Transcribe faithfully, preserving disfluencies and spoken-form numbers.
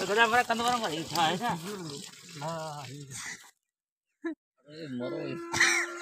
गधा मेरा कंध वाला था है ना। हाँ अरे मरो